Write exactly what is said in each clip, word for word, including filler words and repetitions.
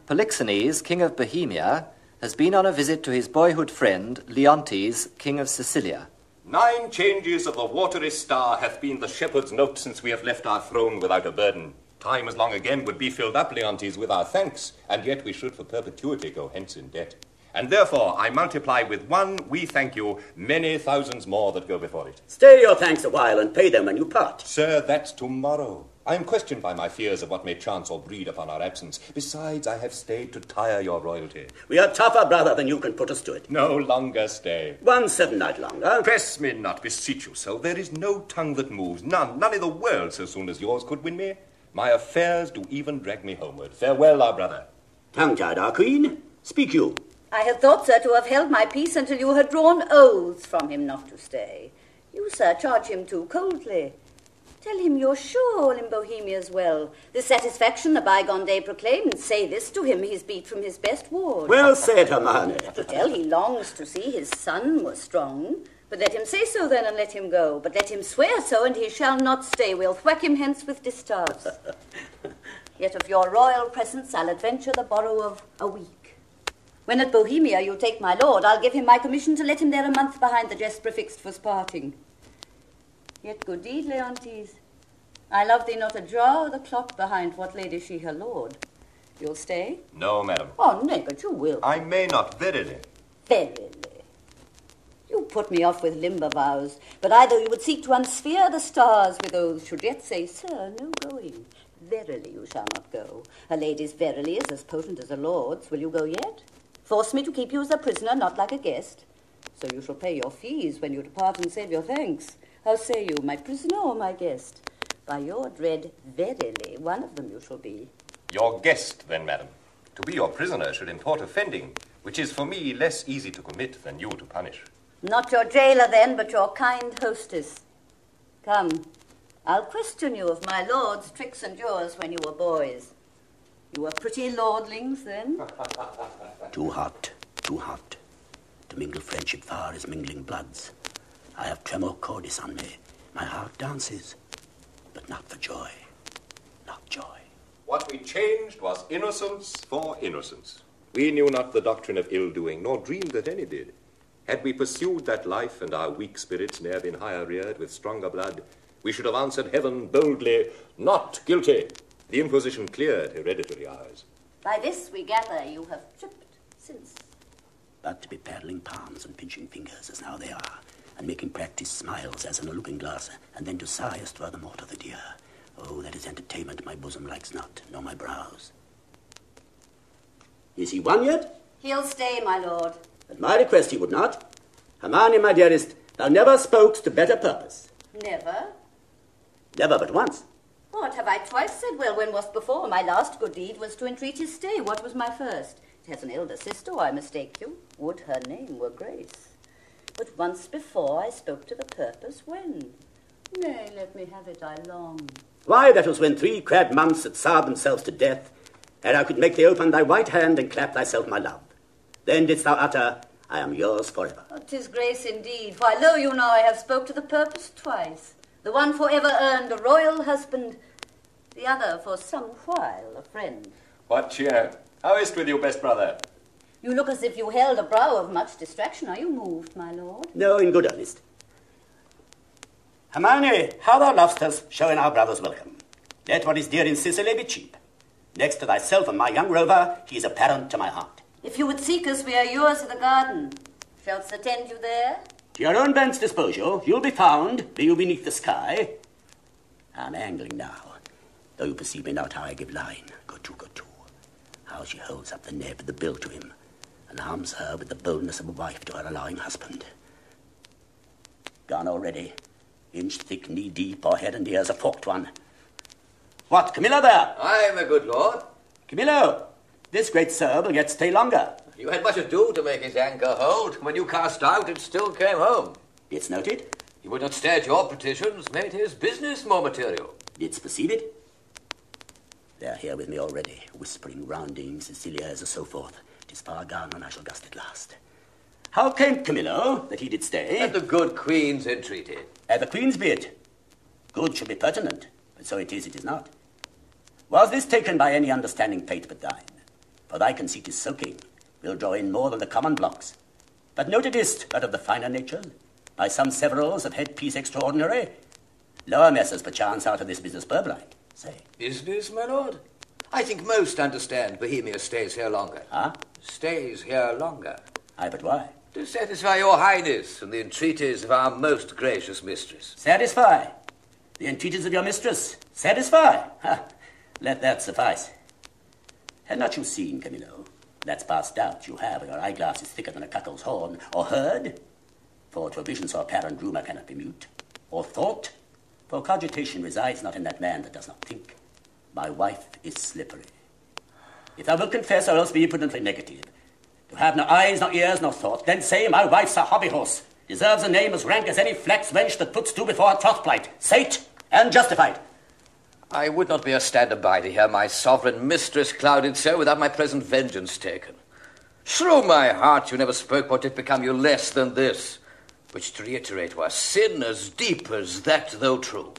Polixenes, king of Bohemia, has been on a visit to his boyhood friend, Leontes, king of Sicilia. Nine changes of the watery star hath been the shepherd's note since we have left our throne without a burden. Time as long again would be filled up, Leontes, with our thanks, and yet we should for perpetuity go hence in debt. And therefore I multiply with one, we thank you, many thousands more that go before it. Stay your thanks a while and pay them when you part. Sir, that's tomorrow. I am questioned by my fears of what may chance or breed upon our absence. Besides, I have stayed to tire your royalty. We are tougher, brother, than you can put us to it. No longer stay. One seven-night longer. Press me not, beseech you so. There is no tongue that moves, none, none in the world so soon as yours could win me. My affairs do even drag me homeward. Farewell, our brother. Tongue-tied, our queen. Speak you. I had thought, sir, to have held my peace until you had drawn oaths from him not to stay. You, sir, charge him too coldly. Tell him you're sure all in Bohemia's well. The satisfaction the bygone day proclaimed, say this to him, he's beat from his best ward. Well said, Hermione. To tell he longs to see his son was strong. But let him say so then, and let him go. But let him swear so, and he shall not stay. We'll thwack him hence with distaffs. Yet of your royal presence I'll adventure the borrow of a week. When at Bohemia you'll take my lord, I'll give him my commission to let him there a month behind the jest prefixed for sparting. Yet good deed, Leontes. I love thee not a jar o' the clock behind what lady she her lord. You'll stay? No, madam. Oh, nay, but you will. I may not, verily. Verily. You put me off with limber vows, but either you would seek to unsphere the stars with oaths, should yet say, sir, no going. Verily you shall not go. A lady's verily is as potent as a lord's. Will you go yet? Force me to keep you as a prisoner, not like a guest. So you shall pay your fees when you depart and save your thanks. How say you, my prisoner or my guest? By your dread verily, one of them you shall be. Your guest, then, madam. To be your prisoner should import offending, which is for me less easy to commit than you to punish. Not your jailer, then, but your kind hostess. Come, I'll question you of my lord's tricks and yours when you were boys. You were pretty lordlings, then? Too hot, too hot. To mingle friendship far is mingling bloods. I have tremor cordis on me. My heart dances, but not for joy, not joy. What we changed was innocence for innocence. We knew not the doctrine of ill-doing, nor dreamed that any did. Had we pursued that life, and our weak spirits ne'er been higher reared with stronger blood, we should have answered heaven boldly, not guilty. The imposition cleared hereditary ours. By this we gather you have tripped since. But to be paddling palms and pinching fingers as now they are, and making practice smiles as in a looking-glass, and then to sigh as furthermore to the dear. Oh, that is entertainment my bosom likes not, nor my brows. Is he won yet? He'll stay, my lord. At my request he would not. Hermione, my dearest, thou never spokest to better purpose. Never? Never but once. What, have I twice said? Well, when was't before? My last good deed was to entreat his stay. What was my first? It has an elder sister, or I mistake you. Would her name were Grace. But once before I spoke to the purpose. When? Nay, let me have it, I long. Why, that was when three crabbed months had sobbed themselves to death, ere I could make thee open thy white hand and clap thyself my love. Then didst thou utter, I am yours forever. Oh, 'tis grace indeed. Why, lo, you know I have spoke to the purpose twice. The one for ever earned a royal husband, the other for some while a friend. What cheer? How is't with you, best brother? You look as if you held a brow of much distraction. Are you moved, my lord? No, in good earnest. Hermione, how thou lovest us, showing our brothers welcome. Let what is dear in Sicily be cheap. Next to thyself and my young rover, he is a parent to my heart. If you would seek us, we are yours of the garden. Shalt attend you there? To your own bent's disposal, you'll be found, be you beneath the sky. I'm angling now, though you perceive me not how I give line. Go to, go to. How she holds up the neb, the bill to him, and arms her with the boldness of a wife to her allowing husband. Gone already, inch thick, knee deep, or head and ears a forked one. What, Camillo there? Aye, my good lord. Camillo, this great sir will yet stay longer. You had much ado to make his anchor hold. When you cast out, it still came home. It's noted. He would not stay at your petitions, made his business more material. Didst perceive it? They're here with me already, whispering, rounding, Cecilia as a so forth. 'Tis far gone, and I shall gust at last. How came Camillo that he did stay? At the good queen's entreaty. At the queen's be it. Good should be pertinent, but so it is, it is not. Was this taken by any understanding fate but thine? for thy conceit is soaking, will draw in more than the common blocks. But noted is that of the finer nature, by some severals of headpiece extraordinary, lower messes perchance out of this business purblind. Say. Business, my lord? I think most understand Bohemia stays here longer. Huh? Stays here longer. Aye, but why? To satisfy your highness and the entreaties of our most gracious mistress. Satisfy. The entreaties of your mistress. Satisfy. Ha. Let that suffice. Had not you seen, Camillo, that's past doubt you have, your eyeglass is thicker than a cuckold's horn, or heard? For to a vision so apparent rumour cannot be mute. Or thought? For cogitation resides not in that man that does not think. My wife is slippery. If thou wilt confess, or else be impudently negative, to have no eyes, no ears, no thought, then say my wife's a hobby horse, deserves a name as rank as any flax wench that puts to before a troth plight. Say it, and justify it. I would not be a stander by to hear my sovereign mistress clouded so without my present vengeance taken. Through my heart you never spoke what did become you less than this, which to reiterate were sin as deep as that, though true.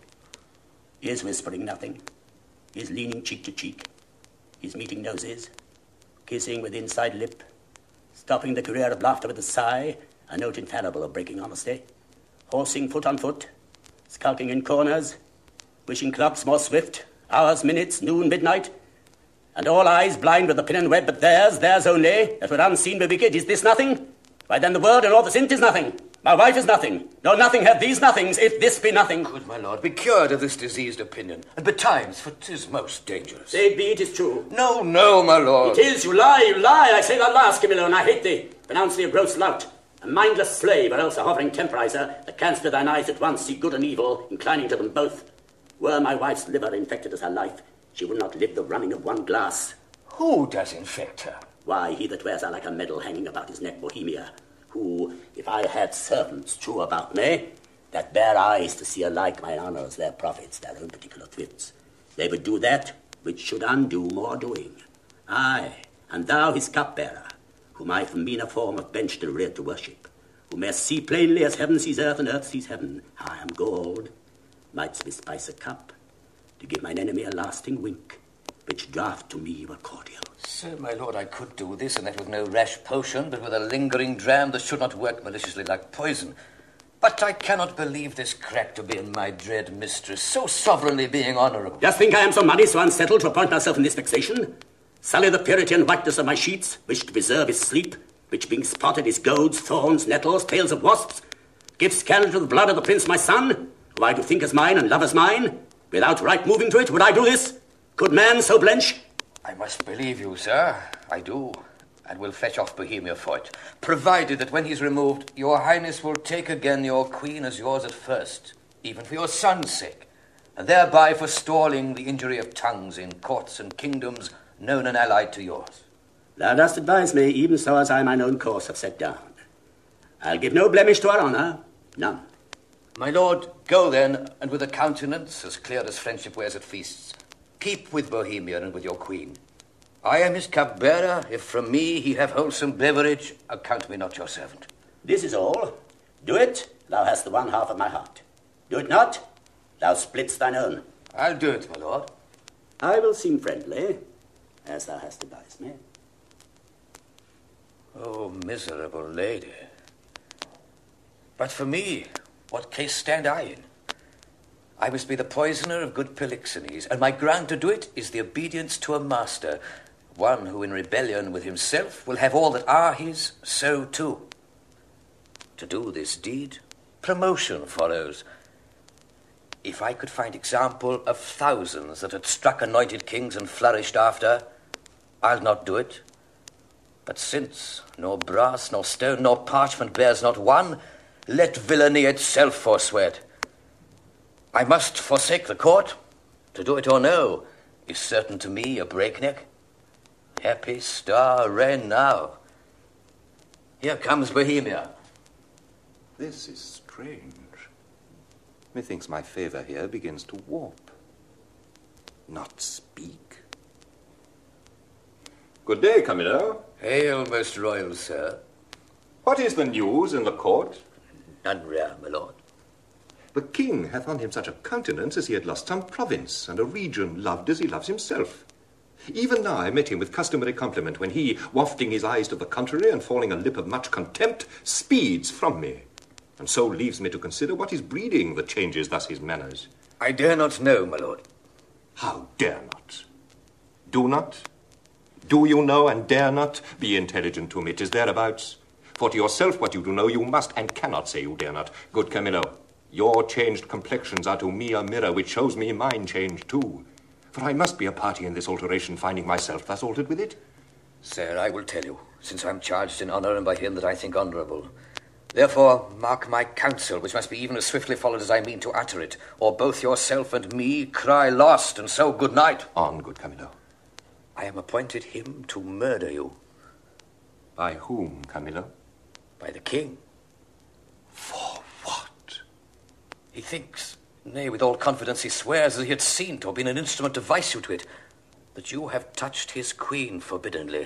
Is whispering nothing, is leaning cheek to cheek, is meeting noses, kissing with inside lip, stopping the career of laughter with a sigh, a note infallible of breaking honesty, horsing foot on foot, skulking in corners, wishing clocks more swift, hours, minutes, noon, midnight, and all eyes blind with the pin and web, but theirs, theirs only, that would unseen be wicked. Is this nothing? Why then the world and all the sint is nothing. My wife is nothing. No, nothing have these nothings, if this be nothing. Good my lord, be cured of this diseased opinion, and betimes, for 'tis most dangerous. Say it be, it is true. No, no, my lord. It is, you lie, you lie. I say that last, Camillo, and I hate thee. Pronounce thee a gross lout, a mindless slave, or else a hovering temporizer, that canst with thine eyes at once see good and evil, inclining to them both. Were my wife's liver infected as her life, she would not live the running of one glass. Who does infect her? Why, he that wears her like a medal hanging about his neck, Bohemia, who, if I had servants true about me, that bear eyes to see alike mine honours, their profits, their own particular thwifts, they would do that which should undo more doing. Aye, and thou his cupbearer, whom I from meaner form have benched and reared to worship, who mayst see plainly as heaven sees earth and earth sees heaven, I am gold, mightst bespice a cup, to give mine enemy a lasting wink, which draught to me were cordial. Sir, my lord, I could do this, and that with no rash potion, but with a lingering dram that should not work maliciously like poison. But I cannot believe this crack to be in my dread mistress, so sovereignly being honourable. Just think I am so muddy, so unsettled, to appoint myself in this vexation? Sully the purity and whiteness of my sheets, which to preserve his sleep, which being spotted is goads, thorns, nettles, tails of wasps, give scandal to the blood of the prince my son, who I do think as mine and love as mine? Without right moving to it, would I do this? Could man so blench? I must believe you, sir. I do. And will fetch off Bohemia for it, provided that when he's removed, your highness will take again your queen as yours at first, even for your son's sake, and thereby forestalling the injury of tongues in courts and kingdoms known and allied to yours. Thou dost advise me, even so as I mine own course have set down. I'll give no blemish to our honour, none. My lord, go then, and with a countenance as clear as friendship wears at feasts, keep with Bohemia and with your queen. I am his cupbearer. If from me he have wholesome beverage, account me not your servant. This is all. Do it, thou hast the one half of my heart. Do it not, thou splits thine own. I'll do it, my lord. I will seem friendly, as thou hast advised me. Oh, miserable lady. But for me, what case stand I in? I must be the poisoner of good Polixenes, and my ground to do it is the obedience to a master, one who in rebellion with himself will have all that are his, so too. To do this deed, promotion follows. If I could find example of thousands that had struck anointed kings and flourished after, I'll not do it. But since nor brass, nor stone, nor parchment bears not one, let villainy itself forswear it. I must forsake the court. To do it or no is certain to me a breakneck. Happy star, reign now. Here comes Bohemia. This is strange. Methinks my favour here begins to warp. Not speak. Good day, Camillo. Hail, most royal sir. What is the news in the court? None rare, my lord. The king hath on him such a countenance as he had lost some province, and a region loved as he loves himself. Even now I met him with customary compliment when he, wafting his eyes to the contrary and falling a lip of much contempt, speeds from me, and so leaves me to consider what is breeding that changes thus his manners. I dare not know, my lord. How dare not? Do not? Do you know and dare not? Be intelligent to me, 'tis thereabouts. For to yourself what you do know you must and cannot say you dare not. Good Camillo, your changed complexions are to me a mirror which shows me mine changed too. For I must be a party in this alteration, finding myself thus altered with it. Sir, I will tell you, since I'm charged in honour and by him that I think honourable. Therefore, mark my counsel, which must be even as swiftly followed as I mean to utter it, or both yourself and me cry lost, and so good night. On, good Camillo. I am appointed him to murder you. By whom, Camillo? By the king. For what? He thinks, nay, with all confidence he swears that he had seen to have been an instrument to vice you to it, that you have touched his queen forbiddenly.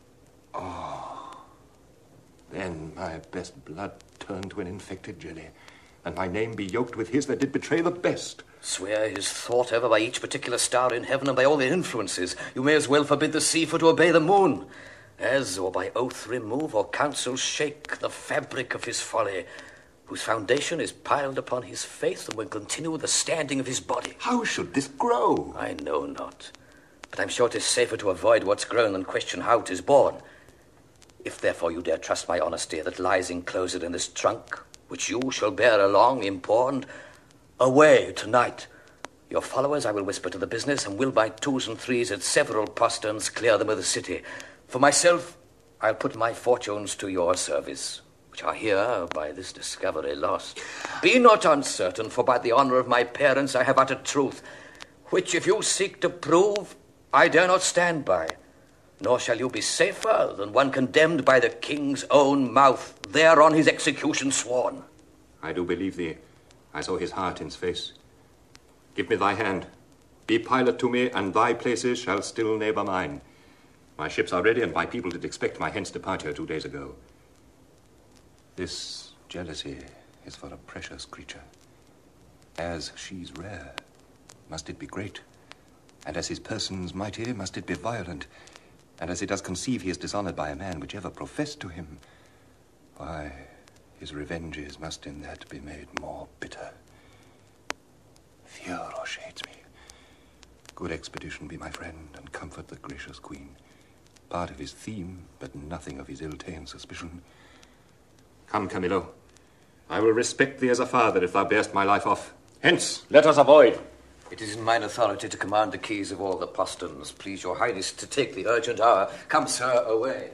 Oh, then my best blood turn to an infected jelly, and my name be yoked with his that did betray the best. Swear his thought ever by each particular star in heaven and by all their influences. You may as well forbid the sea for to obey the moon, as, or by oath remove or counsel shake the fabric of his folly, whose foundation is piled upon his faith and will continue the standing of his body. How should this grow? I know not, but I'm sure 'tis safer to avoid what's grown than question how 'tis born. If therefore you dare trust my honesty that lies enclosed in this trunk, which you shall bear along imporned, away tonight. Your followers I will whisper to the business, and will by twos and threes at several posterns clear them of the city. For myself, I'll put my fortunes to your service, which are here by this discovery lost. Be not uncertain, for by the honour of my parents I have uttered truth, which if you seek to prove, I dare not stand by. Nor shall you be safer than one condemned by the king's own mouth, there on his execution sworn. I do believe thee. I saw his heart in's face. Give me thy hand. Be pilot to me, and thy places shall still neighbour mine. My ships are ready, and my people did expect my hence departure two days ago. This jealousy is for a precious creature. As she's rare, must it be great? And as his person's mighty, must it be violent? And as he does conceive he is dishonoured by a man which ever professed to him, why, his revenges must in that be made more bitter. Fear o'ershades me. Good expedition be my friend, and comfort the gracious queen. Part of his theme, but nothing of his ill-ta'en suspicion. Come, Camillo. I will respect thee as a father if thou bearest my life off. Hence, let us avoid. It is in mine authority to command the keys of all the posterns. Please your highness to take the urgent hour. Come, sir, away.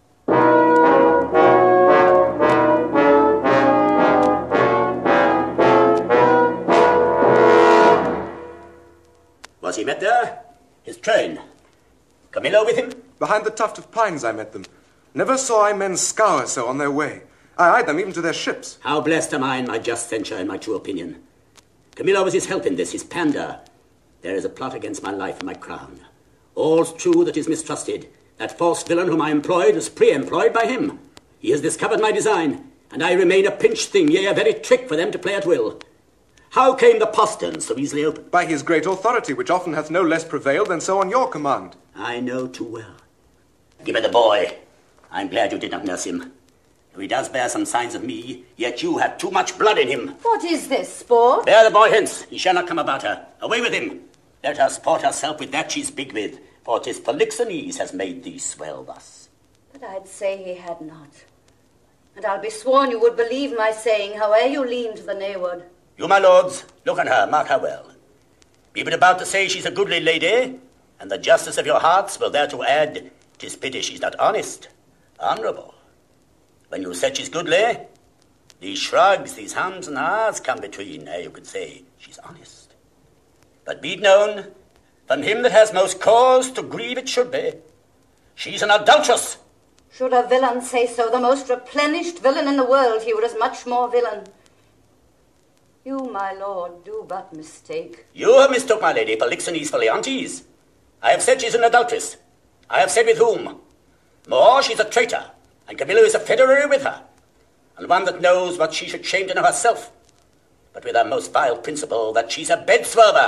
Was he met there? His train. Camillo with him? Behind the tuft of pines I met them. Never saw I men scour so on their way. I eyed them even to their ships. How blessed am I in my just censure and my true opinion. Camillo was his help in this, his pander. There is a plot against my life and my crown. All's true that is mistrusted. That false villain whom I employed was pre-employed by him. He has discovered my design, and I remain a pinched thing, yea, a very trick for them to play at will. How came the postern so easily opened? By his great authority, which often hath no less prevailed than so on your command. I know too well. Give me the boy. I'm glad you did not nurse him. Though he does bear some signs of me, yet you have too much blood in him. What is this, sport? Bear the boy hence. He shall not come about her. Away with him. Let her sport herself with that she's big with, for 'tis Polixenes has made thee swell thus. But I'd say he had not. And I'll be sworn you would believe my saying, howe'er you lean to the nayward. You, my lords, look on her, mark her well. Be but about to say she's a goodly lady, and the justice of your hearts will thereto add, 'tis pity she's not honest, honourable. When you said she's goodly, these shrugs, these hums and ahs come between, ere you could say she's honest. But be it known, from him that has most cause to grieve it should be, she's an adulteress. Should a villain say so, the most replenished villain in the world, he were as much more villain. You, my lord, do but mistake. You have mistook, my lady, Polixenes for Leontes. I have said she's an adulteress. I have said with whom. More, she's a traitor, and Camillo is a federary with her, and one that knows what she should shame to know herself, but with her most vile principle that she's a bed-swerver,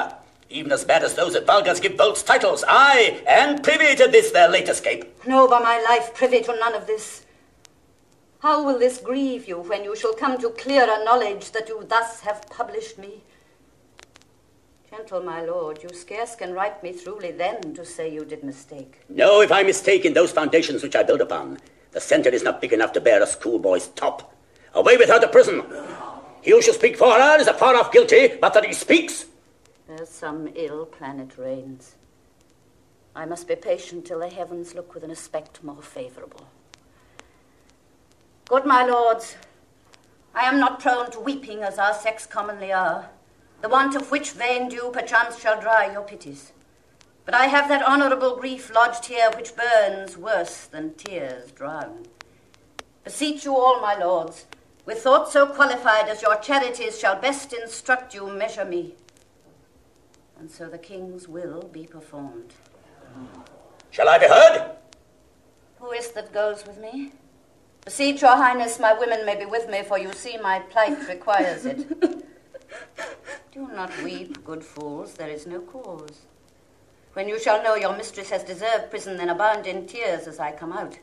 even as bad as those that Vulgars give bolts titles. Aye, and privy to this their late escape. No, by my life, privy to none of this. How will this grieve you when you shall come to clearer knowledge that you thus have published me? Gentle my lord, you scarce can write me truly then to say you did mistake. No, if I mistake in those foundations which I build upon, the centre is not big enough to bear a schoolboy's top. Away with her to prison. He who shall speak for her is a far off guilty, but that he speaks. There's some ill planet reigns. I must be patient till the heavens look with an aspect more favourable. Good my lords, I am not prone to weeping as our sex commonly are, the want of which vain dew perchance shall dry your pities. But I have that honourable grief lodged here which burns worse than tears drown. Beseech you all, my lords, with thoughts so qualified as your charities shall best instruct you, measure me. And so the king's will be performed. Shall I be heard? Who is that goes with me? Beseech your highness my women may be with me, for you see my plight requires it. Do not weep, good fools, there is no cause. When you shall know your mistress has deserved prison, then abound in tears as I come out.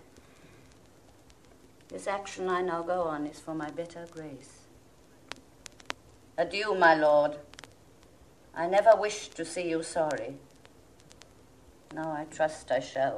This action I now go on is for my better grace. Adieu, my lord. I never wished to see you sorry. Now I trust I shall.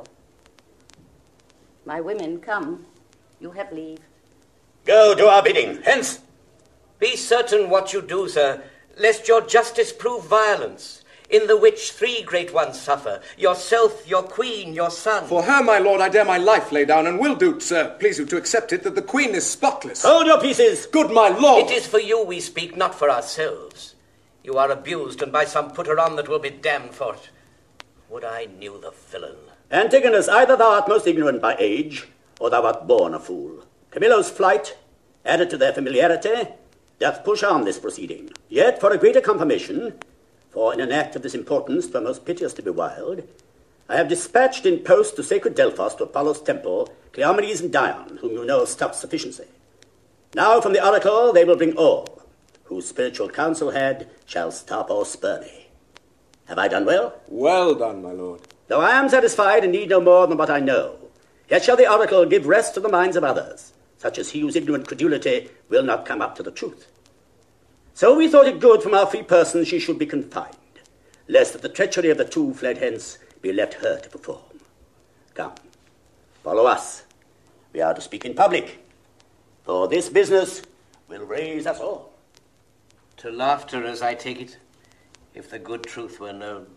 My women, come. You have leave. Go, do our bidding. Hence. Be certain what you do, sir, lest your justice prove violence, in the which three great ones suffer, yourself, your queen, your son. For her, my lord, I dare my life lay down, and will do, sir, please you to accept it, that the queen is spotless. Hold your pieces. Good my lord. It is for you we speak, not for ourselves. You are abused, and by some putter-on that will be damned for it. Would I knew the villain. Antigonus, either thou art most ignorant by age, or thou art born a fool. Camillo's flight, added to their familiarity, doth push on this proceeding. Yet, for a greater confirmation, for in an act of this importance 'twere most piteous to be wild, I have dispatched in post to sacred Delphos to Apollo's temple Cleomenes and Dion, whom you know of stout sufficiency. Now from the oracle they will bring all, whose spiritual counsel had shall stop or spur me. Have I done well? Well done, my lord. Though I am satisfied and need no more than what I know, yet shall the oracle give rest to the minds of others, such as he whose ignorant credulity will not come up to the truth. So we thought it good from our free person she should be confined, lest that the treachery of the two fled hence be left her to perform. Come, follow us. We are to speak in public, for this business will raise us all. To laughter, as I take it, if the good truth were known.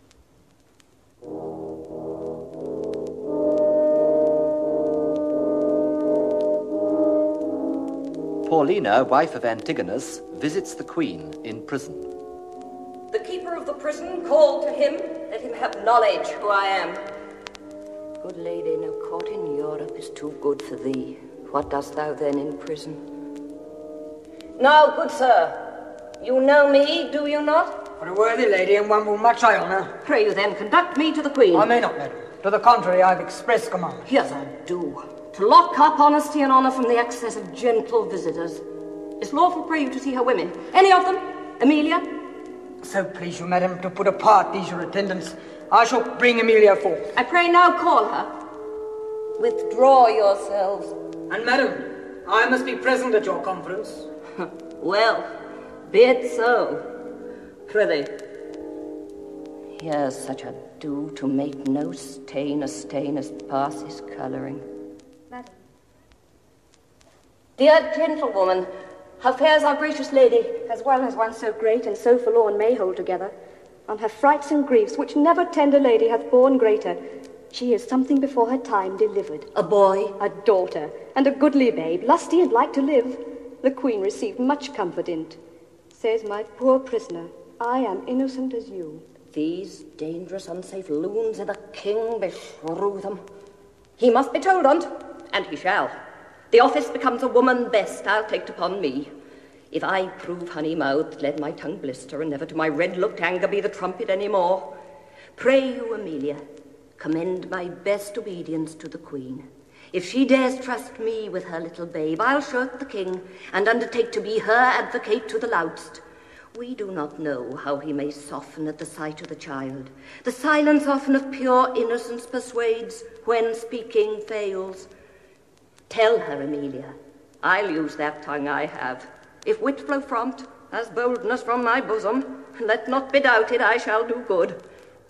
Paulina, wife of Antigonus, visits the queen in prison. The keeper of the prison called to him, let him have knowledge who I am. Good lady, no court in Europe is too good for thee. What dost thou then in prison? Now, good sir, you know me, do you not? For a worthy lady, and one whom much I honour. Pray you then conduct me to the queen. I may not, madam. To the contrary, I have express command. Yes, I do. To lock up honesty and honour from the access of gentle visitors. It's lawful, pray you, to see her women. Any of them? Amelia? So please you, madam, to put apart these your attendants, I shall bring Amelia forth. I pray now call her. Withdraw yourselves. And madam, I must be present at your conference. Well, be it so. Prithee. Here's such a dew to make no stain a stain as passes colouring. Madam. Dear gentlewoman, how fares our gracious lady? As well as one so great and so forlorn may hold together. On her frights and griefs, which never tender lady hath borne greater, she is something before her time delivered. A boy? A daughter, and a goodly babe, lusty and like to live. The queen received much comfort in't. Says my poor prisoner, I am innocent as you. These dangerous, unsafe loons i' the king, beshrew them. He must be told on't, and he shall. The office becomes a woman best, I'll take upon me. If I prove honey-mouthed, let my tongue blister, and never to my red-looked anger be the trumpet any more. Pray you, Amelia, commend my best obedience to the queen. If she dares trust me with her little babe, I'll shirk the king, and undertake to be her advocate to the loudest. We do not know how he may soften at the sight of the child. The silence often of pure innocence persuades when speaking fails. Tell her, Emilia, I'll use that tongue I have. If wit flow front, as boldness from my bosom, let not be doubted I shall do good.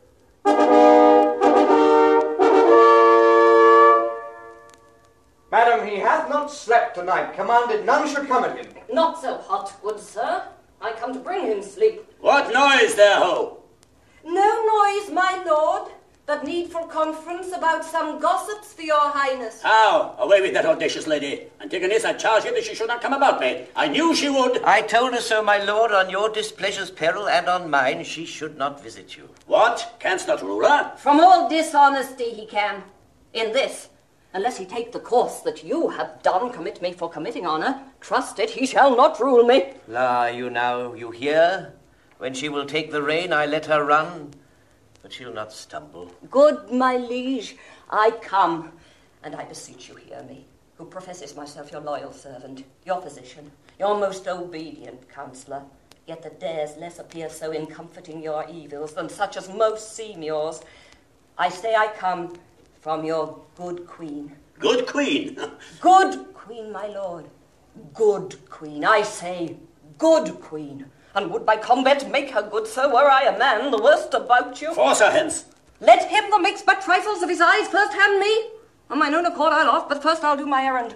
Madam, he hath not slept tonight. Commanded none should come at him. Not so hot, good sir. I come to bring him sleep. What noise there, ho? No noise, my lord, but needful conference about some gossips for your highness. How? Away with that audacious lady. Antigonus, I charge you that she should not come about me. I knew she would. I told her so, my lord, on your displeasure's peril and on mine, she should not visit you. What? Canst not rule her? From all dishonesty he can. In this, unless he take the course that you have done, commit me for committing honour, trust it, he shall not rule me. La, you now, you hear? When she will take the rein, I let her run, but she'll not stumble. Good, my liege, I come, and I beseech you hear me, who professes myself your loyal servant, your physician, your most obedient counsellor, yet that dares less appear so in comforting your evils than such as most seem yours. I say I come from your good queen. Good queen? Good queen, my lord. Good queen, I say, good queen. And would by combat make her good, sir, were I a man, the worst about you. Force her hence. Let him that makes but trifles of his eyes first hand me. On mine own accord I'll off, but first I'll do my errand.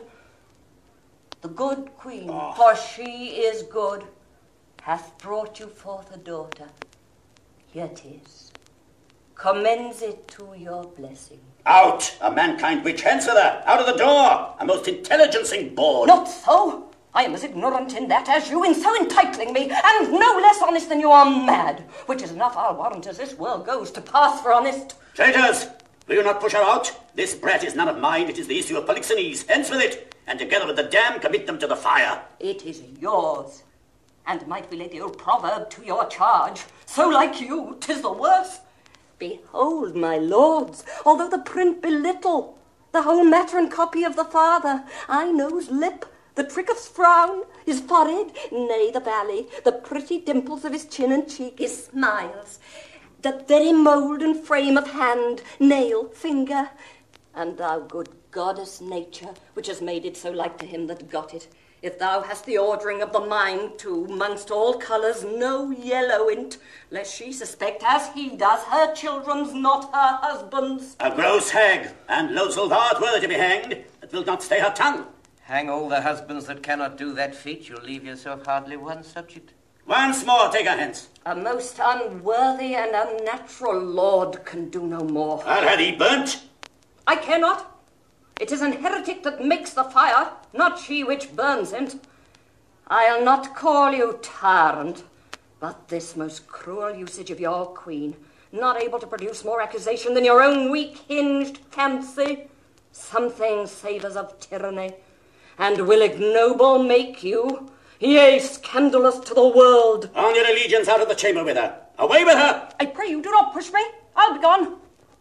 The good queen, oh. for she is good, hath brought you forth a daughter. Here 'tis. Commends it to your blessing. Out, a mankind witch, hence with her, out of the door, a most intelligencing board. Not so. I am as ignorant in that as you in so entitling me, and no less honest than you are mad, which is enough, I'll warrant, as this world goes, to pass for honest. Traitors, will you not push her out? This brat is none of mine, it is the issue of Polixenes, hence with it, and together with the dam commit them to the fire. It is yours, and might we lay the old proverb to your charge, so like you, 'tis the worse. Behold, my lords, although the print be little, the whole matter and copy of the father, eye, nose, lip, the trick of his frown, his forehead, nay, the valley, the pretty dimples of his chin and cheek, his smiles, that very mould and frame of hand, nail, finger, and thou good goddess nature, which has made it so like to him that got it, if thou hast the ordering of the mind too, mongst all colours no yellow in't, lest she suspect, as he does, her children's not her husband's. A gross hag, and Lozel thou art worthy to be hanged, that wilt not stay her tongue. Hang all the husbands that cannot do that feat, you'll leave yourself hardly one subject. Once more, take her hence. A most unworthy and unnatural lord can do no more. I'll have thee burnt. I cannot. It is an heretic that makes the fire, not she which burns it. I'll not call you tyrant, but this most cruel usage of your queen, not able to produce more accusation than your own weak-hinged fancy, something savours of tyranny, and will ignoble make you, yea, scandalous to the world. On your allegiance out of the chamber with her. Away with her! I pray you, do not push me. I'll be gone.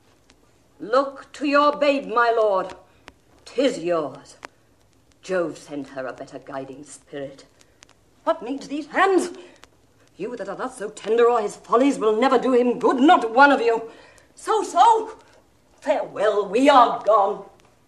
Look to your babe, my lord. 'Tis yours. Jove send her a better guiding spirit. What needs these hands? You that are thus so tender o'er his follies will never do him good, not one of you. So, so, farewell, we are gone.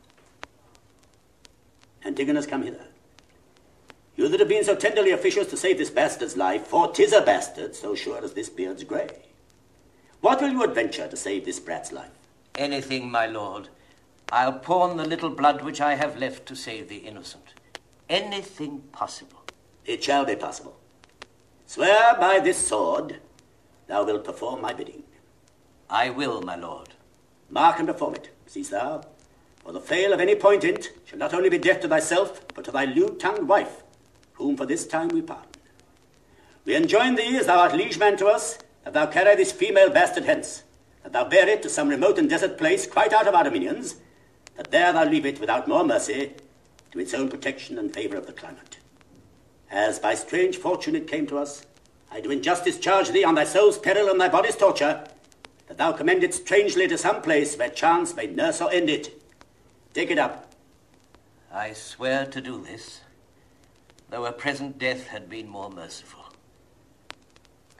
Antigonus, come hither. You that have been so tenderly officious to save this bastard's life, for 'tis a bastard, so sure as this beard's grey. What will you adventure to save this brat's life? Anything, my lord. I'll pawn the little blood which I have left to save the innocent. Anything possible. It shall be possible. Swear by this sword, thou wilt perform my bidding. I will, my lord. Mark and perform it, seest thou? For the fail of any point in't shall not only be death to thyself, but to thy lewd-tongued wife, whom for this time we pardon. We enjoin thee, as thou art liegeman to us, that thou carry this female bastard hence, that thou bear it to some remote and desert place quite out of our dominions, that there thou leave it without more mercy to its own protection and favour of the climate. As by strange fortune it came to us, I do in justice charge thee on thy soul's peril and thy body's torture, that thou commend it strangely to some place where chance may nurse or end it. Take it up. I swear to do this, though a present death had been more merciful.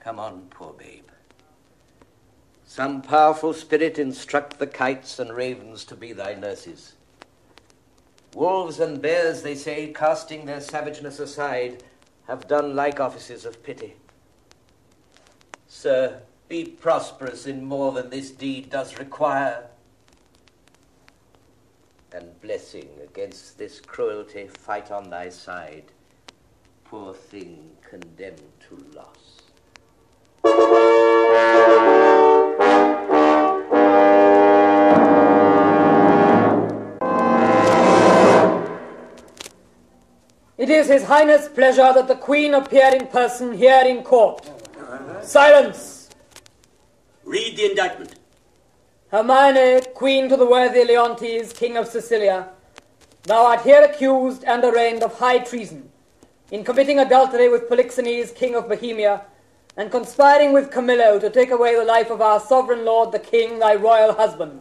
Come on, poor babe. Some powerful spirit instruct the kites and ravens to be thy nurses. Wolves and bears, they say, casting their savageness aside, have done like offices of pity. Sir, be prosperous in more than this deed does require, and blessing against this cruelty fight on thy side, poor thing condemned to loss. It is His Highness' pleasure that the Queen appear in person here in court. Silence! Read the indictment. Hermione, Queen to the worthy Leontes, King of Sicilia, thou art here accused and arraigned of high treason, in committing adultery with Polixenes, King of Bohemia, and conspiring with Camillo to take away the life of our sovereign lord, the King, thy royal husband.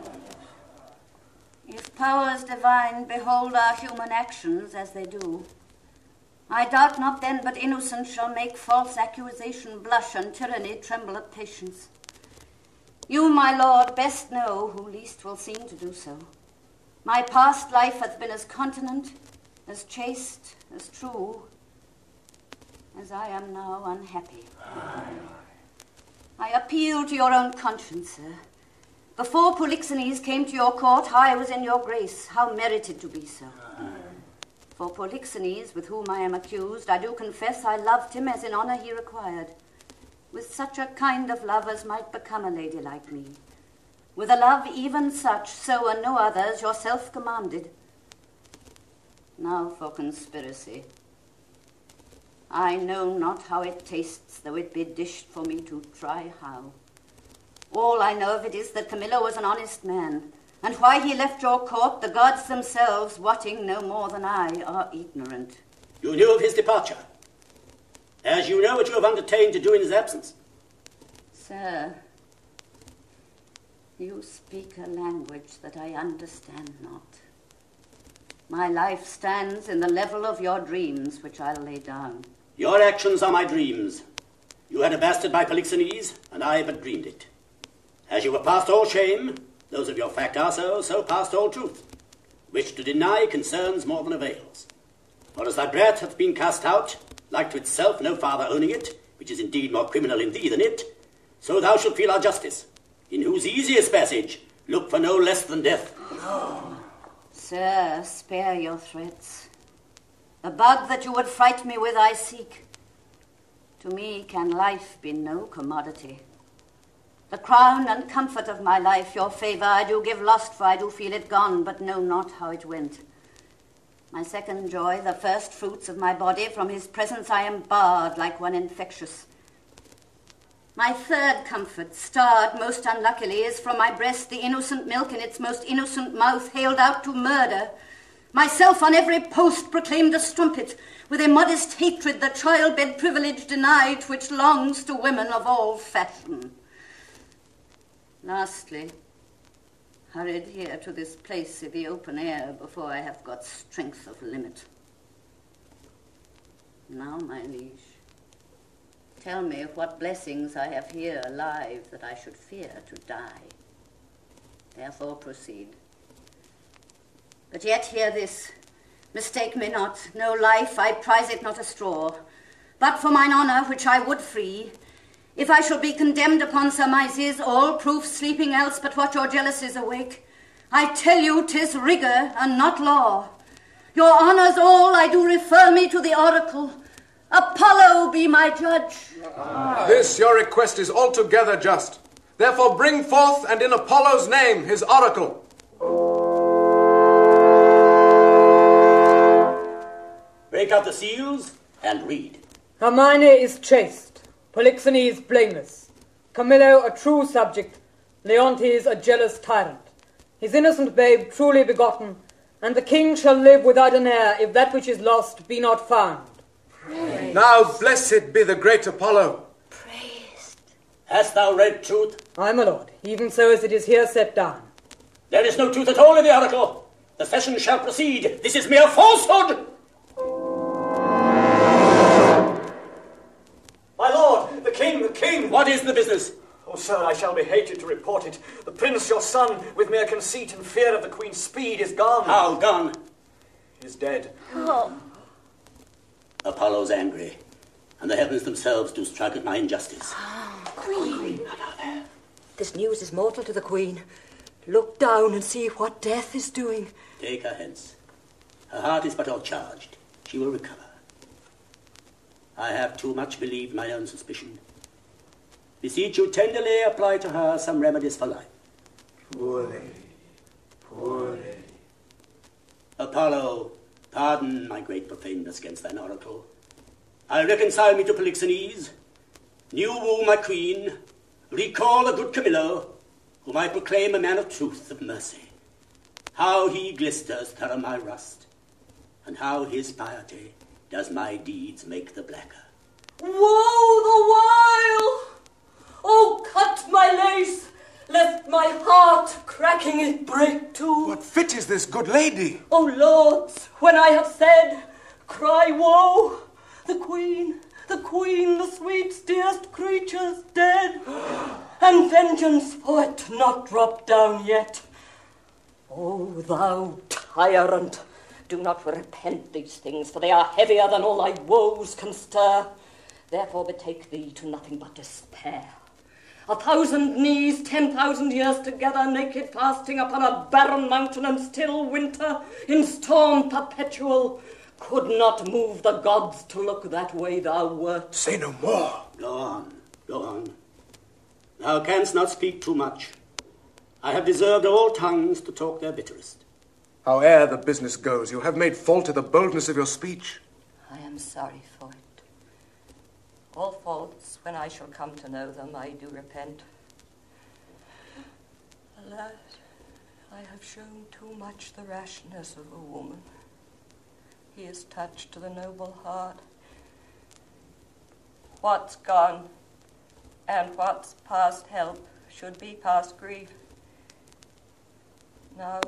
If powers divine behold our human actions as they do, I doubt not then but innocence shall make false accusation blush and tyranny tremble at patience. You, my lord, best know, who least will seem to do so. My past life hath been as continent, as chaste, as true, as I am now unhappy. I appeal to your own conscience, sir. Before Polixenes came to your court, I was in your grace, how merited to be so. For Polixenes, with whom I am accused, I do confess I loved him as in honour he required, with such a kind of love as might become a lady like me. With a love even such, so and no others, yourself commanded. Now for conspiracy. I know not how it tastes, though it be dished for me to try how. All I know of it is that Camillo was an honest man, and why he left your court, the gods themselves, wotting no more than I, are ignorant. You knew of his departure, as you know what you have undertaken to do in his absence. Sir, you speak a language that I understand not. My life stands in the level of your dreams, which I'll lay down. Your actions are my dreams. You had a bastard by Polixenes, and I but dreamed it. As you were past all shame, those of your fact are so, so past all truth, which to deny concerns more than avails. For as thy breath hath been cast out, like to itself, no farther owning it, which is indeed more criminal in thee than it, so thou shalt feel our justice, in whose easiest passage look for no less than death. Sir, spare your threats. The bug that you would fright me with I seek. To me can life be no commodity. The crown and comfort of my life, your favour, I do give lost, for I do feel it gone, but know not how it went. My second joy, the first fruits of my body, from his presence I am barred like one infectious. My third comfort, starred most unluckily, is from my breast the innocent milk in its most innocent mouth haled out to murder. Myself on every post proclaimed a strumpet, with immodest hatred the childbed privilege denied, which longs to women of all fashion. Lastly, hurried here to this place in the open air before I have got strength of limit. Now, my liege, tell me what blessings I have here alive that I should fear to die. Therefore proceed. But yet hear this, mistake me not, no life, I prize it not a straw, but for mine honour, which I would free, if I shall be condemned upon surmises, all proof sleeping else but what your jealousies awake, I tell you 'tis rigour and not law. Your honours all I do refer me to the oracle. Apollo be my judge. This your request is altogether just. Therefore bring forth, and in Apollo's name, his oracle. Break out the seals and read. Hermione is chaste, Polixenes blameless, Camillo a true subject, Leontes a jealous tyrant, his innocent babe truly begotten, and the king shall live without an heir if that which is lost be not found. Praise. Now blessed be the great Apollo. Praised. Hast thou read truth? Aye, my lord, even so as it is here set down. There is no truth at all in the oracle. The session shall proceed. This is mere falsehood. My lord, the king king! What is the business? Oh, sir, I shall be hated to report it. The prince, your son, with mere conceit and fear of the queen's speed, is gone. How gone? He is dead. Oh. Apollo's angry, and the heavens themselves do strike at my injustice. Queen! This news is mortal to the Queen. Look down and see what death is doing. Take her hence. Her heart is but all charged. She will recover. I have too much believed my own suspicion. Beseech you tenderly apply to her some remedies for life. Poor lady, poor lady. Apollo, pardon my great profaneness against thine oracle. I reconcile me to Polixenes, new woo my queen, recall the good Camillo, whom I proclaim a man of truth, of mercy. How he glisters thorough my rust, and how his piety does my deeds make the blacker. Woe the while! Oh, cut my lace, lest my heart, cracking it, break too. What fit is this, good lady? Oh, lords, when I have said, cry woe, the queen, the queen, the sweet, dearest creature's dead, and vengeance for it not dropped down yet. Oh, thou tyrant, do not repent these things, for they are heavier than all thy woes can stir. Therefore betake thee to nothing but despair. A thousand knees, ten thousand years together, naked fasting upon a barren mountain and still winter, in storm perpetual, could not move the gods to look that way thou wert. Say no more. Go on, go on. Thou canst not speak too much. I have deserved all tongues to talk their bitterest. Howe'er the business goes, you have made fault to the boldness of your speech. I am sorry for it. All faults, when I shall come to know them, I do repent. Alas, I have shown too much the rashness of a woman. He is touched to the noble heart. What's gone, and what's past help, should be past grief. Now,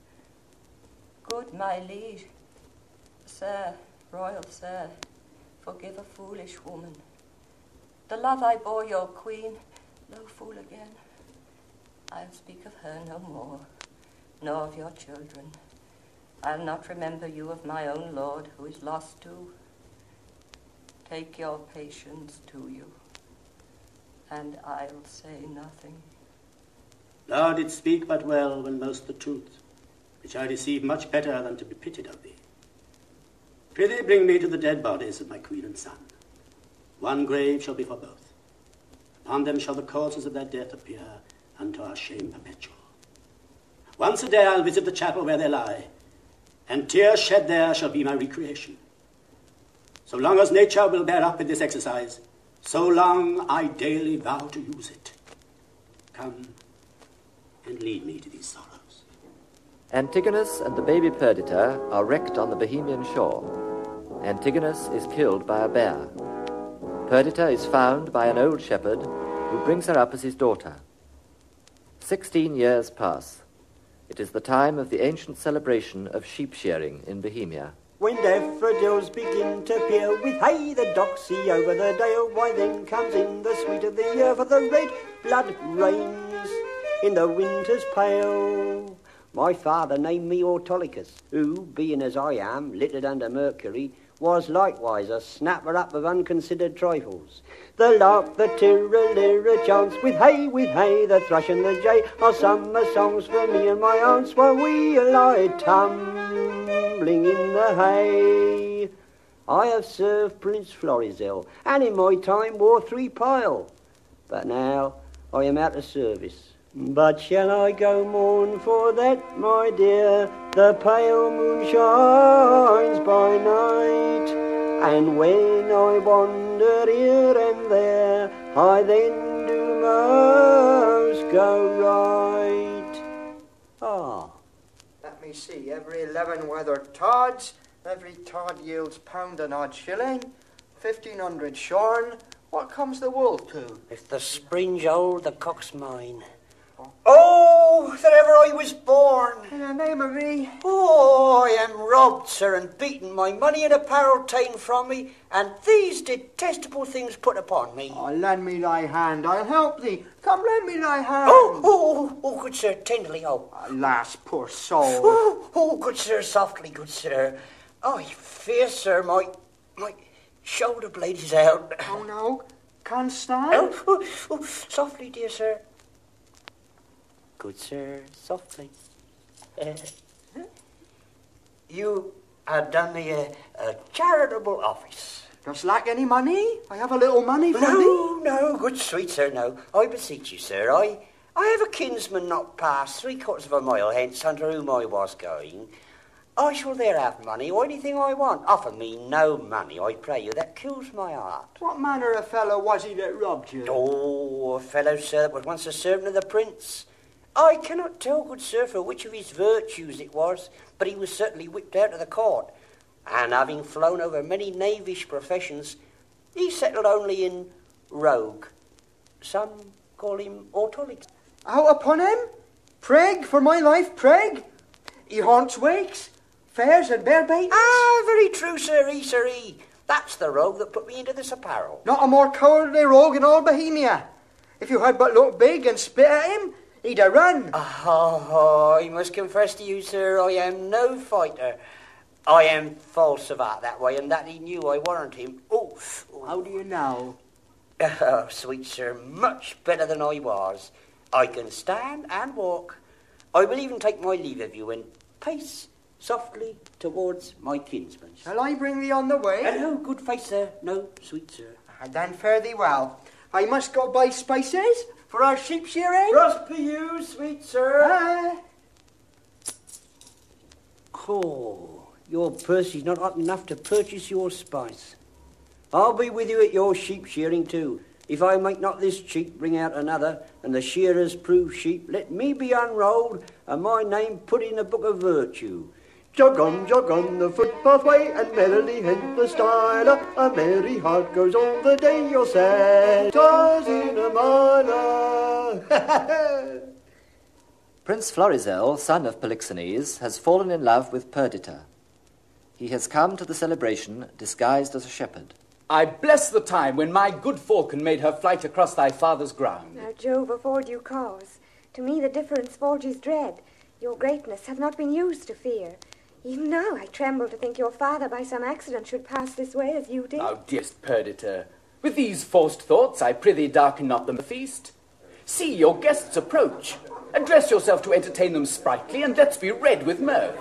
good my liege, sir, royal sir, forgive a foolish woman. The love I bore your queen, no fool again. I'll speak of her no more, nor of your children. I'll not remember you of my own lord, who is lost too. Take your patience to you, and I'll say nothing. Thou didst speak but well when most the truth, which I receive much better than to be pitied of thee. Prithee bring me to the dead bodies of my queen and son. One grave shall be for both. Upon them shall the causes of their death appear unto our shame perpetual. Once a day I'll visit the chapel where they lie, and tears shed there shall be my recreation. So long as nature will bear up with this exercise, so long I daily vow to use it. Come and lead me to these sorrows. Antigonus and the baby Perdita are wrecked on the Bohemian shore. Antigonus is killed by a bear. Perdita is found by an old shepherd who brings her up as his daughter. Sixteen years pass. It is the time of the ancient celebration of sheep shearing in Bohemia. When daffodils begin to peer with hey the doxy over the dale, why then comes in the sweet of the year, for the red blood reigns in the winter's pale. My father named me Autolycus, who, being as I am, littered under Mercury, was likewise a snapper up of unconsidered trifles. The lark, the tirra-lirra chants, with hay, with hay, the thrush and the jay, are summer songs for me and my aunts, while we lie tumbling in the hay. I have served Prince Florizel, and in my time wore three pile, but now I am out of service. But shall I go mourn for that, my dear? The pale moon shines by night, and when I wander here and there, I then do most go right. Ah, let me see, every eleven weather tods, every tod yields pound and odd shilling, fifteen hundred shorn. What comes the wool to? If the springe old, the cock's mine. Oh, Oh, that ever I was born. In the name of me. Oh, I am robbed, sir, and beaten, my money and apparel ta'en from me, and these detestable things put upon me. Oh, lend me thy hand, I'll help thee. Come, lend me thy hand. Oh, oh, oh, good sir, tenderly, oh. Alas, poor soul. Oh, oh, good sir, softly, good sir. Oh, I fear, sir, my, my shoulder blade is out. Oh, no, can't stand. Oh, oh, oh, softly, dear sir. Good sir, softly. Uh, you have done me a, a charitable office. Dost lack any money? I have a little money for no, thee. No, no, good sweet sir, no. I beseech you, sir, I, I have a kinsman not past three quarters of a mile hence under whom I was going. I shall there have money or anything I want. Offer me no money, I pray you, that kills my heart. What manner of fellow was he that robbed you? Oh, a fellow, sir, that was once a servant of the prince. I cannot tell, good sir, for which of his virtues it was, but he was certainly whipped out of the court. And having flown over many knavish professions, he settled only in rogue. Some call him Autolycus. Out upon him? Prig, for my life, prig. He haunts wakes, fairs and bear baitings. Ah, very true, sirree, sirree. That's the rogue that put me into this apparel. Not a more cowardly rogue in all Bohemia. If you had but looked big and spit at him, he'd a run. Oh, I must confess to you, sir, I am no fighter. I am false of heart that way, and that he knew I warrant him. Oh, how do you know? Oh, sweet sir, much better than I was. I can stand and walk. I will even take my leave of you and pace softly towards my kinsman. Shall I bring thee on the way? Uh, no, good face, sir. No, sweet sir. I then fare thee well. I must go buy spices for our sheep shearing. Prosper you, sweet sir. Aye. Oh, your purse is not hot enough to purchase your spice. I'll be with you at your sheep shearing too. If I make not this cheek bring out another, and the shearers prove sheep, let me be unrolled, and my name put in the book of virtue. Jog on, jog on the footpathway, and merrily hint the styler. A merry heart goes on the day you're set. Twas in a minor. Prince Florizel, son of Polixenes, has fallen in love with Perdita. He has come to the celebration disguised as a shepherd. I bless the time when my good falcon made her flight across thy father's ground. Now, Jove, afford you cause. To me the difference forges dread. Your greatness hath not been used to fear. Even now I tremble to think your father by some accident should pass this way as you did. Now, dearest Perdita, with these forced thoughts I prithee darken not the feast. See your guests approach. Address yourself to entertain them sprightly, and let's be red with mirth.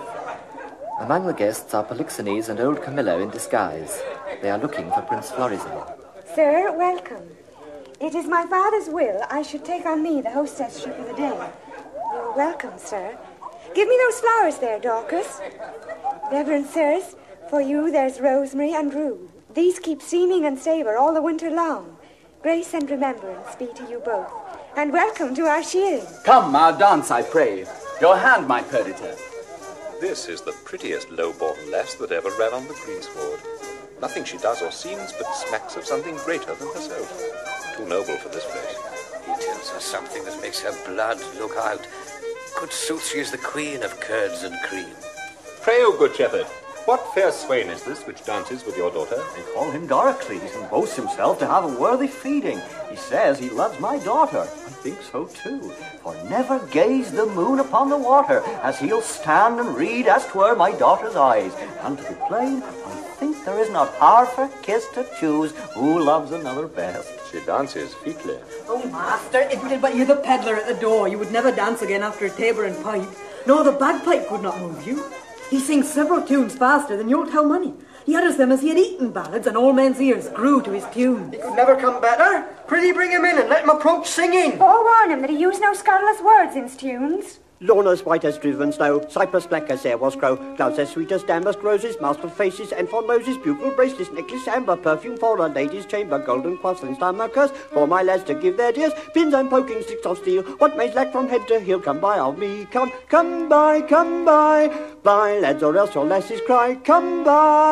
Among the guests are Polixenes and old Camillo in disguise. They are looking for Prince Florizel. Sir, welcome. It is my father's will I should take on me the hostessship of the day. You're welcome, sir. Give me those flowers there, Dorcas. Reverend sirs, for you there's rosemary and rue. These keep steaming and savour all the winter long. Grace and remembrance be to you both. And welcome to our shearing. Come, our dance, I pray. Your hand, my Perdita. This is the prettiest low-born lass that ever ran on the greensward. Nothing she does or seems but smacks of something greater than herself. Too noble for this place. He tells her something that makes her blood look out. Good sooth, she is the queen of curds and cream. Pray, O good shepherd, what fair swain is this which dances with your daughter? They call him Doricles, and boasts himself to have a worthy feeding. He says he loves my daughter. I think so too. For never gaze the moon upon the water, as he'll stand and read as 'twere my daughter's eyes. And to be plain, I think there is not half a kiss to choose who loves another best. She dances featly. Oh, master, if it had but you the peddler at the door, you would never dance again after a tabor and pipe. Nor the bagpipe could not move you. He sings several tunes faster than you'll tell money. He utters them as he had eaten ballads, and all men's ears grew to his tune. He could never come better. Prithee bring him in and let him approach singing. Forewarn him that he use no scurrilous words in's tunes. Lawn as white as driven snow, cypress black as there was crow, clouds as sweet as damask roses, masked faces and fond noses, bugle bracelets, necklace, amber, perfume for a lady's chamber, golden cloths and stomachers, for my lads to give their dears, pins and poking sticks of steel, what may lack from head to heel, come by of me, come, come by, come by, by lads, or else your lasses cry, come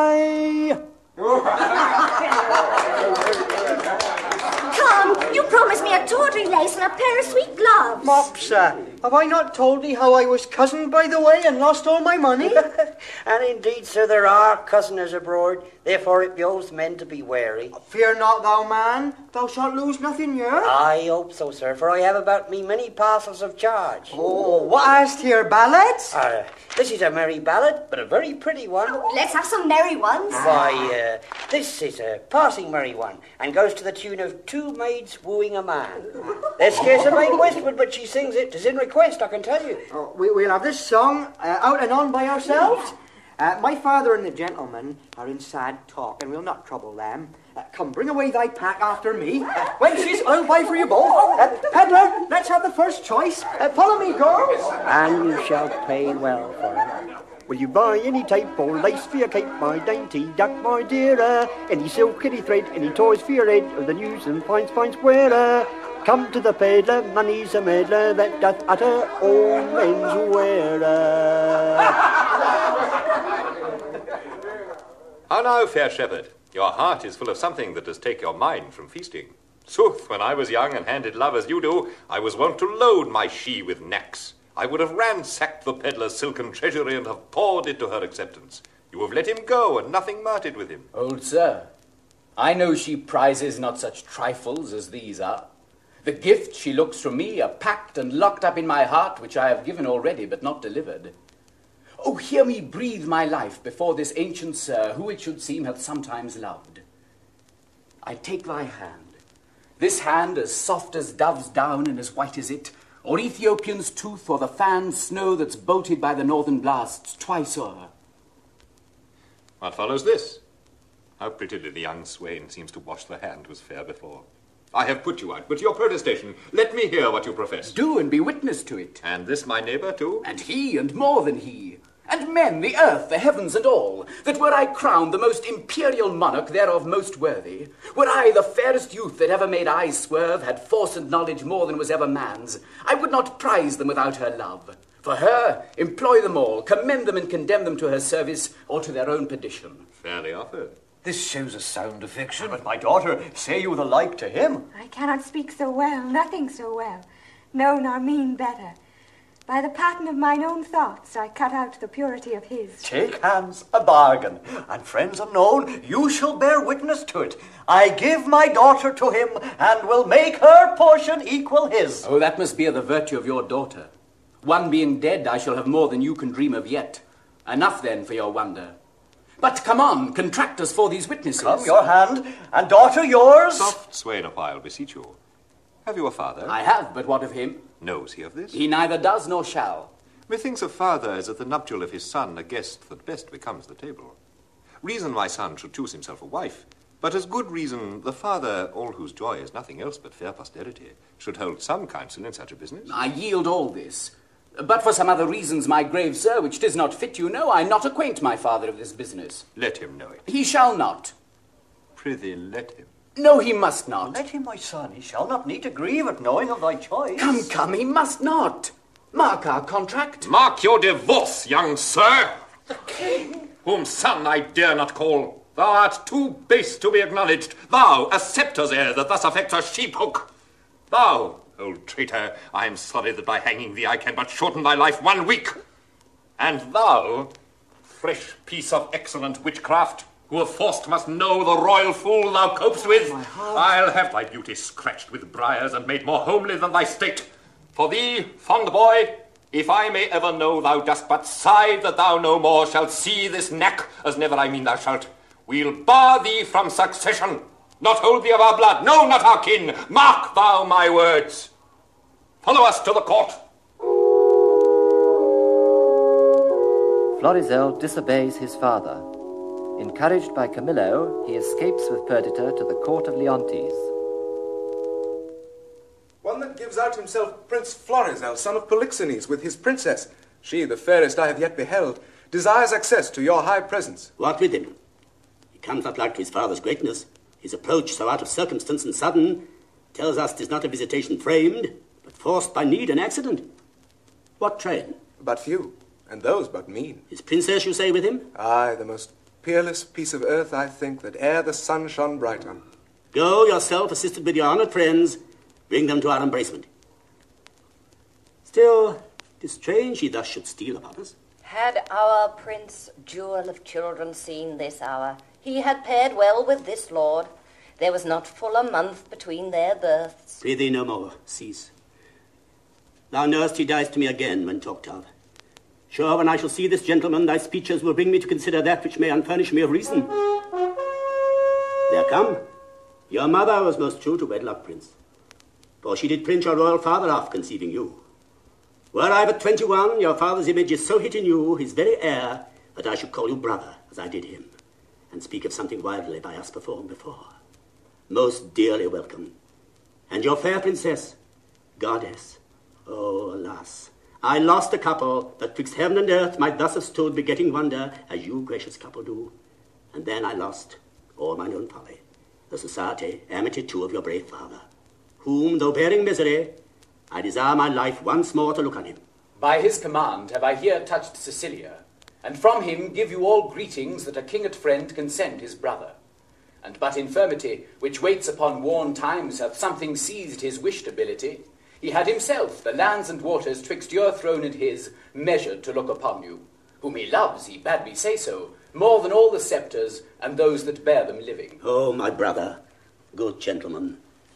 by. Come, you promised me a tour tawdry lace and a pair of sweet gloves. Mopsa, have I not told thee how I was cousined by the way and lost all my money? And indeed, sir, there are cozeners abroad. Therefore it behoves men to be wary. Fear not thou, man. Thou shalt lose nothing yet. I hope so, sir, for I have about me many parcels of charge. Oh, what hast here, ballads? Uh, this is a merry ballad, but a very pretty one. Oh, let's have some merry ones. Why, uh, this is a passing merry one, and goes to the tune of Two Maids Wooing a Man. There's scarce a maid westward, but she sings it. 'Tis in request, I can tell you. Oh, we, we'll have this song uh, out and on by ourselves. Uh, my father and the gentleman are in sad talk, and we'll not trouble them. Uh, come, bring away thy pack after me. Uh, wenches, I'll buy for you both. Uh, peddler, let's have the first choice. Uh, follow me, girls. And you shall pay well for it. Will you buy any tape or lace for your cape, my dainty duck, my dear? Uh, any silk, any thread, any toys for your head, of the news and fine spines wearer? Come to the peddler, money's a meddler, that doth utter all men's wearer. How now, fair shepherd? Your heart is full of something that does take your mind from feasting. Sooth, when I was young and handed love as you do, I was wont to load my she with knacks. I would have ransacked the peddler's silken treasury and have poured it to her acceptance. You have let him go, and nothing marted with him. Old sir, I know she prizes not such trifles as these are. The gift she looks from me are packed and locked up in my heart, which I have given already, but not delivered. Oh, hear me breathe my life before this ancient sir, who it should seem hath sometimes loved. I take thy hand, this hand as soft as dove's down and as white as it, or Ethiopian's tooth, or the fanned snow that's bolted by the northern blasts twice o'er. What follows this? How prettily the young swain seems to wash the hand was fair before. I have put you out, but your protestation, let me hear what you profess. Do, and be witness to it. And this my neighbour too? And he, and more than he. And men, the earth, the heavens, and all, that were I crowned the most imperial monarch thereof most worthy, were I the fairest youth that ever made eyes swerve, had force and knowledge more than was ever man's, I would not prize them without her love. For her, employ them all, commend them and condemn them to her service, or to their own perdition. Fairly offered. This shows a sound affection. But my daughter, say you the like to him. I cannot speak so well, nothing so well. No, nor mean better. By the pattern of mine own thoughts, I cut out the purity of his. Take hands, a bargain, and friends unknown, you shall bear witness to it. I give my daughter to him, and will make her portion equal his. Oh, that must be the virtue of your daughter. One being dead, I shall have more than you can dream of yet. Enough, then, for your wonder. But come on, contract us for these witnesses. Come, your hand, and daughter, yours. Soft, swain, a while, beseech you. Have you a father? I have, but what of him? Knows he of this? He neither does nor shall. Methinks a father is at the nuptial of his son a guest that best becomes the table. Reason my son should choose himself a wife, but as good reason the father, all whose joy is nothing else but fair posterity, should hold some counsel in such a business. I yield all this. But for some other reasons, my grave sir, which 'tis not fit you know, I not acquaint my father of this business. Let him know it. He shall not. Prithee, let him. No, he must not. Let him, my son. He shall not need to grieve at knowing of thy choice. Come, come, he must not. Mark our contract. Mark your divorce, young sir. The king. Whom son I dare not call. Thou art too base to be acknowledged. Thou, a sceptre's heir that thus affects a sheep-hook. Thou, old traitor, I am sorry that by hanging thee I can but shorten thy life one week. And thou, fresh piece of excellent witchcraft, who of forced must know the royal fool thou copest with, I'll have thy beauty scratched with briars and made more homely than thy state. For thee, fond boy, if I may ever know thou dost but sigh that thou no more shalt see this neck, as never I mean thou shalt, we'll bar thee from succession, not hold thee of our blood, no, not our kin. Mark thou my words. Follow us to the court. Florizel disobeys his father. Encouraged by Camillo, he escapes with Perdita to the court of Leontes. One that gives out himself Prince Florizel, son of Polixenes, with his princess, she the fairest I have yet beheld, desires access to your high presence. What with him? He comes not like to his father's greatness. His approach, so out of circumstance and sudden, tells us 'tis not a visitation framed, but forced by need and accident. What train? But few, and those but mean. His princess, you say, with him? Aye, the most peerless piece of earth, I think, that e'er the sun shone bright on. Go yourself, assisted with your honoured friends, Bring them to our embracement. Still, 'tis strange he thus should steal upon us. Had our prince, jewel of children, seen this hour, he had paired well with this lord. There was not full a month between their births. Prithee no more, cease. Thou knowest he dies to me again when talked of. Sure, when I shall see this gentleman, thy speeches will bring me to consider that which may unfurnish me of reason. There come. Your mother was most true to wedlock, prince, for she did print your royal father off conceiving you. Were I but twenty-one, your father's image is so hid in you, his very heir, that I should call you brother, as I did him, and speak of something widely by us performed before. Most dearly welcome. And your fair princess, goddess, oh, alas, I lost a couple that twixt heaven and earth might thus have stood begetting wonder, as you, gracious couple, do. And then I lost, all mine own folly, the society, amity too, of your brave father, whom, though bearing misery, I desire my life once more to look on him. By his command have I here touched Sicilia, and from him give you all greetings that a king at friend can send his brother. And but infirmity, which waits upon worn times, hath something seized his wished ability. He had himself the lands and waters twixt your throne and his, measured to look upon you. Whom he loves, he bade me say so, more than all the sceptres and those that bear them living. Oh, my brother, good gentleman,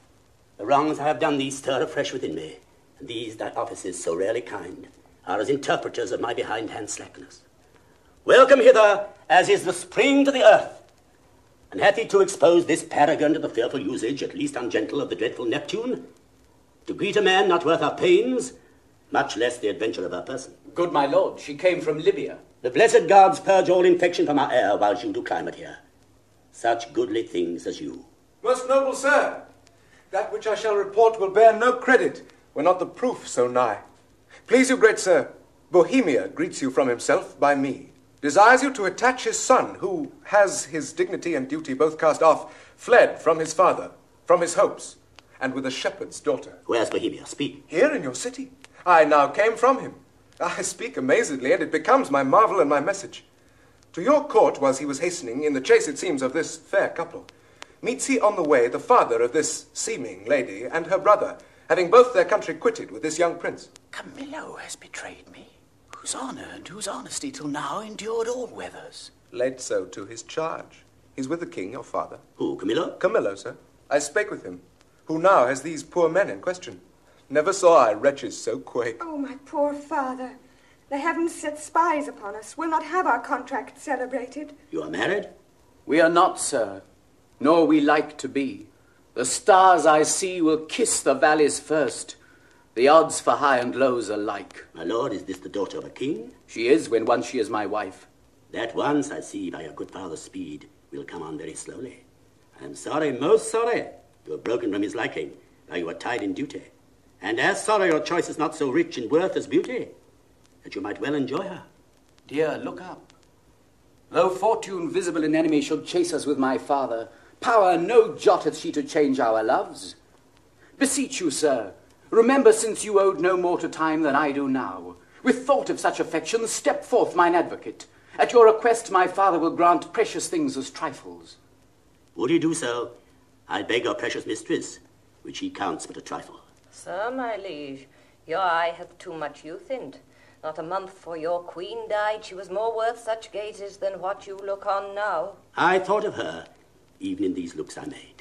the wrongs I have done thee stir afresh within me, and these thy offices so rarely kind are as interpreters of my behindhand slackness. Welcome hither, as is the spring to the earth, and hath he to expose this paragon to the fearful usage, at least ungentle, of the dreadful Neptune, to greet a man not worth our pains, much less the adventure of our person. Good my lord, she came from Libya. The blessed gods purge all infection from our air, whilst you do climate here. Such goodly things as you. Most noble sir, that which I shall report will bear no credit, were not the proof so nigh. Please you, great sir, Bohemia greets you from himself by me, desires you to attach his son, who has his dignity and duty both cast off, fled from his father, from his hopes, and with a shepherd's daughter. Where's Bohemia? Speak. Here in your city. I now came from him. I speak amazedly, and it becomes my marvel and my message. To your court was he was hastening, in the chase, it seems, of this fair couple. Meets he on the way the father of this seeming lady and her brother, having both their country quitted with this young prince. Camillo has betrayed me, whose honour and whose honesty till now endured all weathers. Laid so to his charge. He's with the king, your father. Who, Camillo? Camillo, sir. I spake with him, who now has these poor men in question. Never saw I wretches so quake. Oh, my poor father. The heavens set spies upon us, will not have our contract celebrated. You are married? We are not, sir, nor we like to be. The stars I see will kiss the valleys first. The odds for high and lows alike. My lord, is this the daughter of a king? She is, when once she is my wife. That once, I see, by your good father's speed, will come on very slowly. I am sorry, most sorry, you have broken from his liking, now you are tied in duty. And as sorry your choice is not so rich in worth as beauty, that you might well enjoy her. Dear, look up. Though fortune visible in enemy should chase us with my father, power no jot hath she to change our loves. Beseech you, sir, remember since you owed no more to time than I do now. With thought of such affection, step forth mine advocate. At your request my father will grant precious things as trifles. Would he do so, I beg your precious mistress, which he counts but a trifle. Sir, my liege, your eye hath too much youth in't. Not a month for your queen died, she was more worth such gazes than what you look on now. I thought of her, even in these looks I made.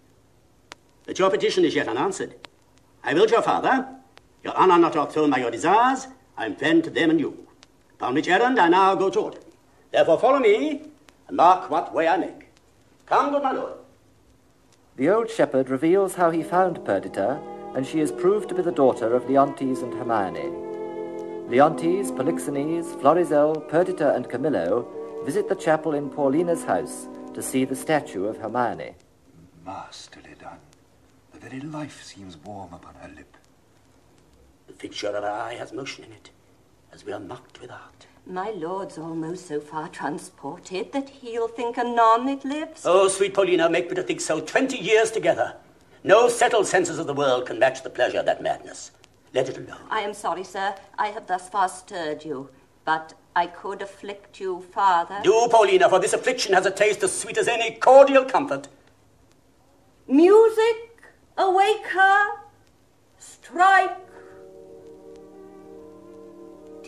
But your petition is yet unanswered. I will to your father, your honour not o'erthrown by your desires, I am friend to them and you. Upon which errand I now go toward. Therefore follow me, and mark what way I make. Come, good my lord. The old shepherd reveals how he found Perdita, and she is proved to be the daughter of Leontes and Hermione. Leontes, Polixenes, Florizel, Perdita, and Camillo visit the chapel in Paulina's house to see the statue of Hermione. Masterly done. The very life seems warm upon her lip. The fixture of her eye has motion in it, as we are mocked with art. My lord's almost so far transported that he'll think anon it lives. Oh, sweet Paulina, make me to think so twenty years together. No settled senses of the world can match the pleasure of that madness. Let it alone. I am sorry, sir, I have thus far stirred you, but I could afflict you farther. Do, Paulina, for this affliction has a taste as sweet as any cordial comfort. Music, awake her,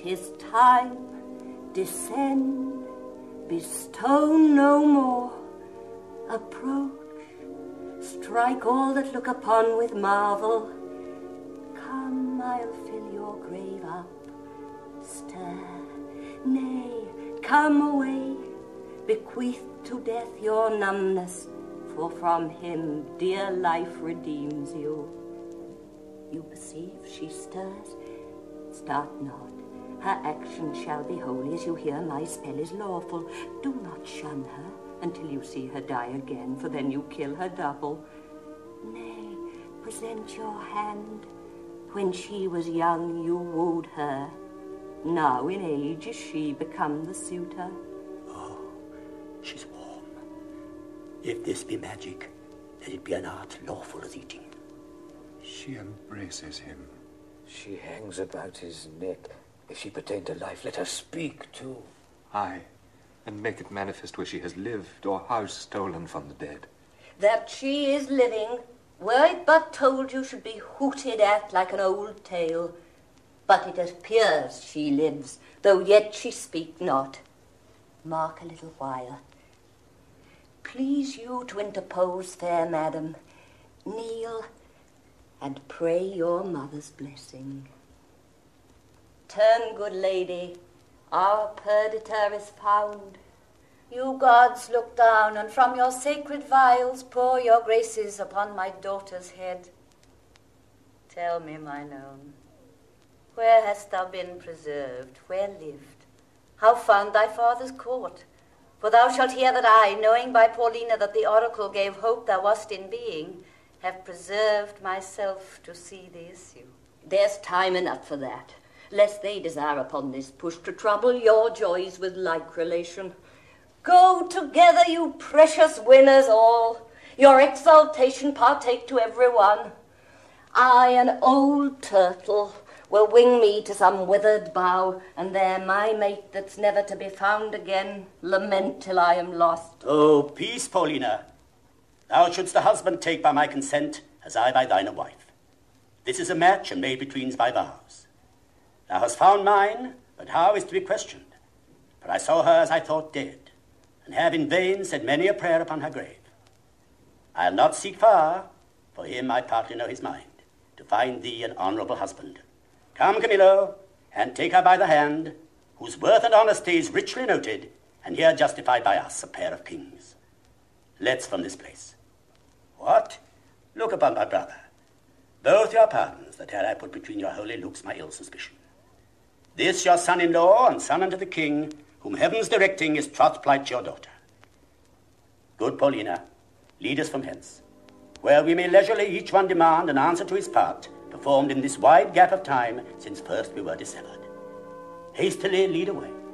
'tis time, descend, bestow no more. Approach, strike all that look upon with marvel. Come, I'll fill your grave up. Stir, nay, come away. Bequeath to death your numbness, for from him dear life redeems you. You perceive she stirs? Start not. Her action shall be holy as you hear my spell is lawful. Do not shun her until you see her die again, for then you kill her double. Nay, present your hand. When she was young, you wooed her. Now in age is she become the suitor. Oh, she's warm. If this be magic, let it be an art lawful as eating. She embraces him. She hangs about his neck. If she pertain to life, let her speak too. Aye, and make it manifest where she has lived, or house stolen from the dead. That she is living, were it but told, you should be hooted at like an old tale. But it appears she lives, though yet she speak not. Mark a little while. Please you to interpose, fair madam. Kneel and pray your mother's blessing. Turn, good lady, our Perdita is found. You gods look down, and from your sacred vials pour your graces upon my daughter's head. Tell me, mine own, where hast thou been preserved? Where lived? How found thy father's court? For thou shalt hear that I, knowing by Paulina that the oracle gave hope thou wast in being, have preserved myself to see the issue. There's time enough for that, lest they desire upon this push to trouble your joys with like relation. Go together, you precious winners all, your exaltation partake to every one. I, an old turtle, will wing me to some withered bough, and there my mate that's never to be found again, lament till I am lost. Oh, peace, Paulina. Thou shouldst a husband take by my consent, as I by thine a wife. This is a match, and made between by vows. Thou hast found mine, but how is to be questioned? For I saw her as I thought dead, and have in vain said many a prayer upon her grave. I'll not seek far, for him I partly know his mind, to find thee an honourable husband. Come, Camillo, and take her by the hand, whose worth and honesty is richly noted, and here justified by us, a pair of kings. Let's from this place. What? Look upon my brother. Both your pardons, that here I put between your holy looks my ill suspicion. This your son-in-law, and son unto the king, whom heaven's directing is troth plight to your daughter. Good Paulina, lead us from hence, where we may leisurely each one demand an answer to his part, performed in this wide gap of time since first we were dissevered. Hastily lead away.